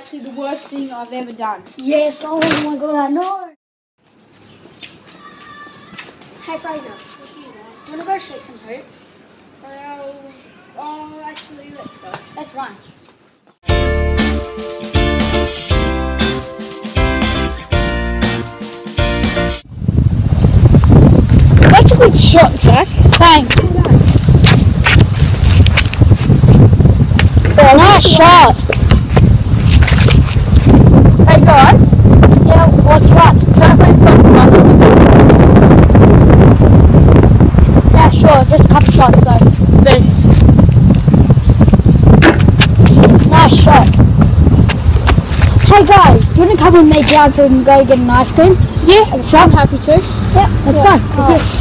actually the worst thing I've ever done. Yes, oh my god, I know. Hey Fraser, what do you want? Do you want to go shake some hoops? Oh, actually, let's go. Let's run. That's a good shot, Zach. Thanks. Oh, nice shot. Hey guys. Yeah, what's what? Can I please play some basketball? Yeah, sure, just a couple shots though. Thanks. Nice shot. Hey guys, do you want to come with me down so we can go get an ice cream? Yeah, At the shop? I'm happy to. Yeah, let's go. Let's go.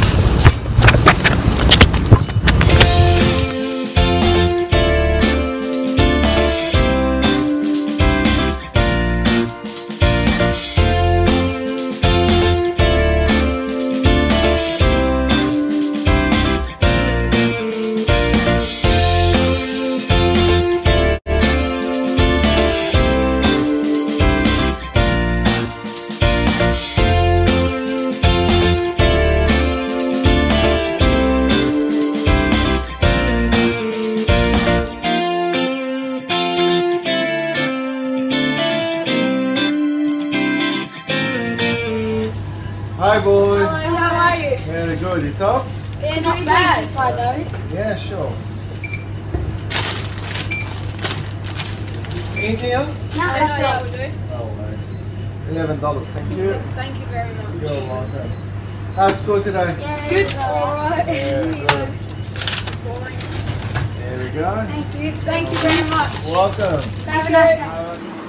Hi boys. Hello, how are you? Very good. Yourself? Yeah, not bad. Just try those. Yeah, sure. Anything else? No, that's that all. will do. No worries. $11. Thank you. Thank you very much. You're welcome. How's school today? Yeah, Good. it's all right. Alright. Yeah, good. There we go. Thank you. Thank you very much. Welcome. Have a nice day.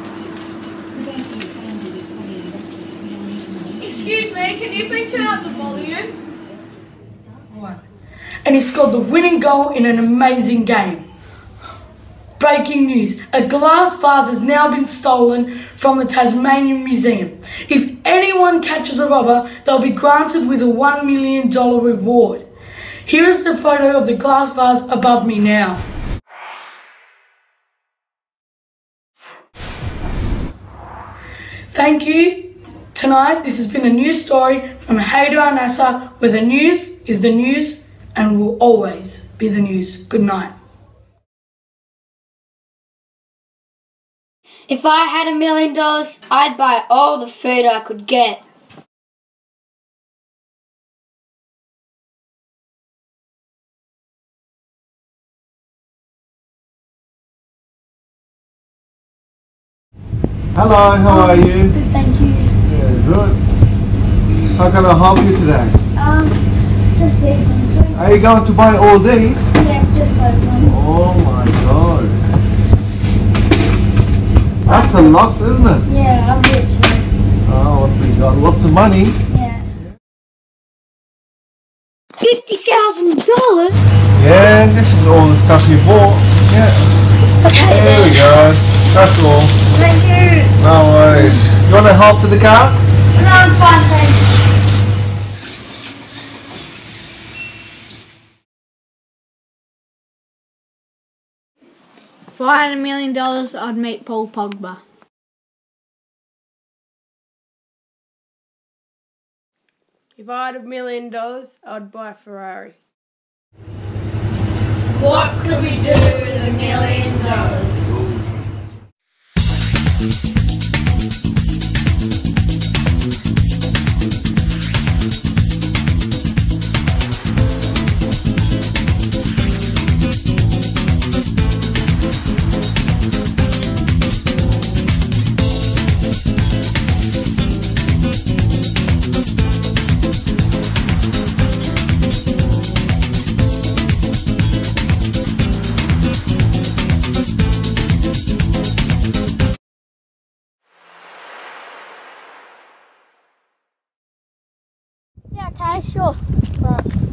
Excuse me, can you please turn up the volume? And he scored the winning goal in an amazing game. Breaking news, a glass vase has now been stolen from the Tasmanian Museum. If anyone catches a robber, they'll be granted with a $1 million reward. Here is the photo of the glass vase above me now. Thank you. Tonight, this has been a news story from Hayder Al Nasser, where the news is the news and will always be the news. Good night. If I had $1 million, I'd buy all the food I could get. Hello, how are you? Good, thank you. Yeah, good. How can I help you today? Just these ones, please. Are you going to buy all these? Yeah, just those ones. Oh my god. That's a lot, isn't it? Yeah, I'm rich. Oh, what we got? Lots of money. Yeah. $50,000? Yeah, this is all the stuff you bought. Yeah. Okay, There we go. That's all. Thank you. No worries. You want to help to the car? No, I'm fine, thanks. If I had $1 million, I'd meet Paul Pogba. If I had $1 million, I'd buy a Ferrari. What could we do with $1 million? Yeah, okay, sure. Right.